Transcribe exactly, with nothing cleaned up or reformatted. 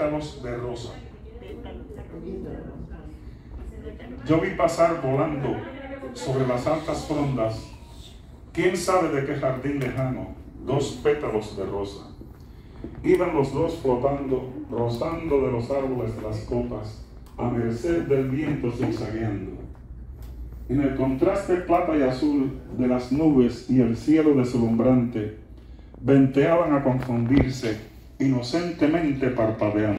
pétalos de rosa. Yo vi pasar volando sobre las altas frondas, quién sabe de qué jardín lejano, dos pétalos de rosa. Iban los dos flotando, rozando de los árboles de las copas, a merced del viento zigzagueando. En el contraste plata y azul de las nubes y el cielo deslumbrante, venteaban a confundirse, inocentemente parpadeando.